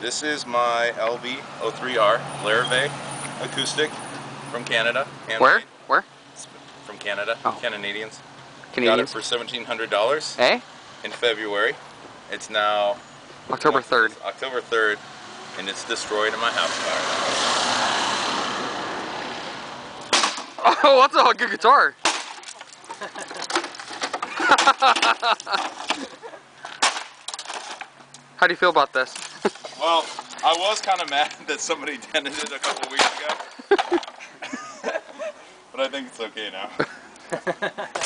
This is my LV03R Larrivee acoustic from Canada. Where? Where? From Canada. Oh. Canadians. Canadians. Got it for $1,700 Eh? in February. It's now October 3rd. October 3rd, and it's destroyed in my house fire. Oh, that's a good guitar. How do you feel about this? Well, I was kind of mad that somebody dented it a couple weeks ago, but I think it's okay now.